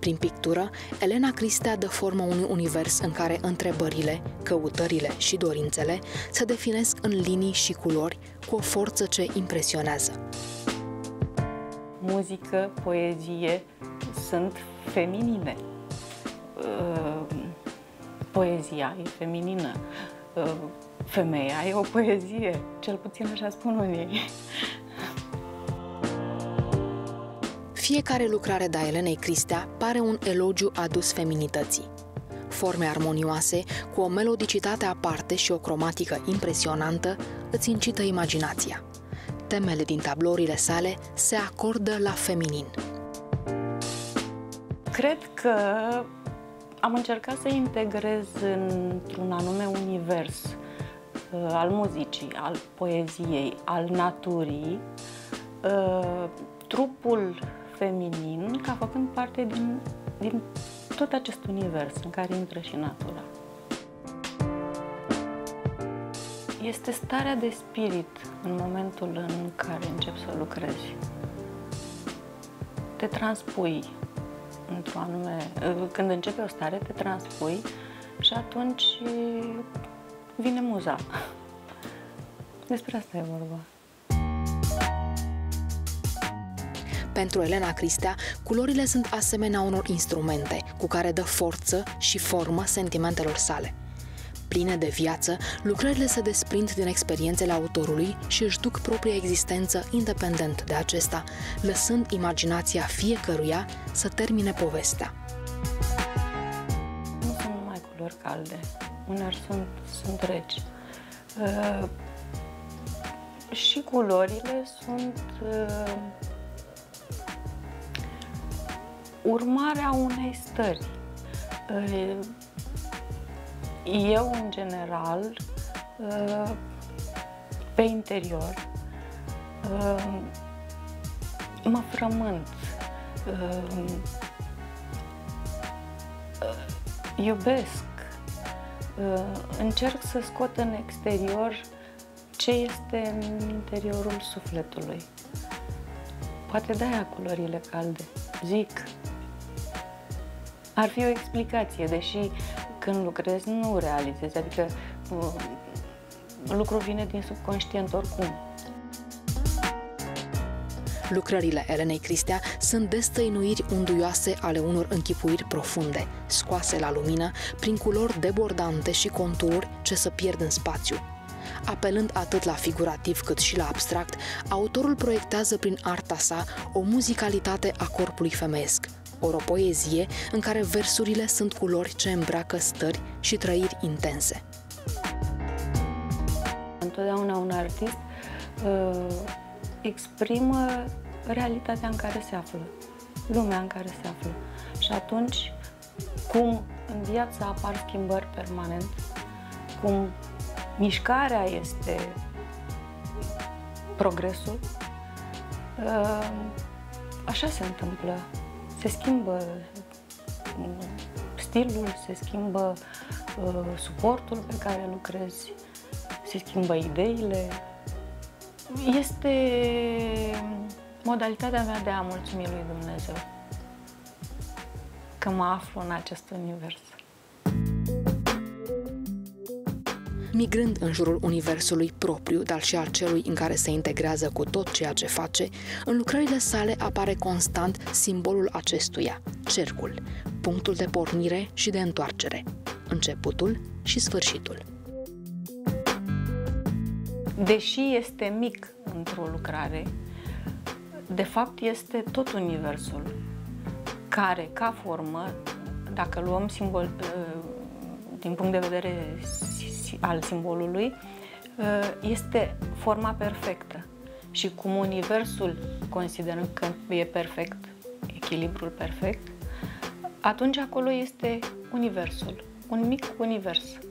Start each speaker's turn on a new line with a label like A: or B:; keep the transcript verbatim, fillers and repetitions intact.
A: Prin pictură, Elena Cristea dă formă unui univers în care întrebările, căutările și dorințele se definesc în linii și culori cu o forță ce impresionează.
B: Muzică, poezie sunt feminine. Poezia e feminină. Femeia e o poezie, cel puțin așa spun unii.
A: Fiecare lucrare de-a Elenei Cristea pare un elogiu adus feminității. Forme armonioase, cu o melodicitate aparte și o cromatică impresionantă, îți incită imaginația. Temele din tablourile sale se acordă la feminin.
B: Cred că am încercat să integrez într-un anume univers uh, al muzicii, al poeziei, al naturii, uh, trupul feminin, ca făcând parte din, din tot acest univers în care intră și natura. Este starea de spirit în momentul în care începi să lucrezi. Te transpui într-o anume... Când începe o stare, te transpui și atunci vine muza. Despre asta e vorba.
A: Pentru Elena Cristea, culorile sunt asemenea unor instrumente cu care dă forță și formă sentimentelor sale. Pline de viață, lucrările se desprind din experiențele autorului și își duc propria existență independent de acesta, lăsând imaginația fiecăruia să termine povestea.
B: Nu sunt numai culori calde, uneori sunt, sunt reci. Uh, și culorile sunt uh, urmarea unei stări. Uh, Eu, în general, pe interior, mă frământ, iubesc, încerc să scot în exterior ce este în interiorul sufletului. Poate de-aia culorile calde, zic. Ar fi o explicație, deși când lucrezi nu realizezi, adică lucrul vine din subconștient oricum.
A: Lucrările Elenei Cristea sunt destăinuiri unduioase ale unor închipuiri profunde, scoase la lumină prin culori debordante și contururi ce se pierd în spațiu. Apelând atât la figurativ cât și la abstract, autorul proiectează prin arta sa o muzicalitate a corpului femeiesc, ori o poezie în care versurile sunt culori ce îmbracă stări și trăiri intense.
B: Întotdeauna un artist uh, exprimă realitatea în care se află, lumea în care se află. Și atunci, cum în viață apar schimbări permanent, cum mișcarea este progresul, uh, așa se întâmplă. Se schimbă stilul, se schimbă uh, suportul pe care lucrezi, se schimbă ideile. Este modalitatea mea de a mulțumi lui Dumnezeu că mă aflu în acest univers.
A: Migrând în jurul universului propriu, dar și al celui în care se integrează cu tot ceea ce face, în lucrările sale apare constant simbolul acestuia, cercul, punctul de pornire și de întoarcere, începutul și sfârșitul.
B: Deși este mic într-o lucrare, de fapt este tot universul, care, ca formă, dacă luăm simbol, din punct de vedere al simbolului, este forma perfectă. Și cum universul considerăm că e perfect, echilibrul perfect, atunci acolo este universul, un mic univers.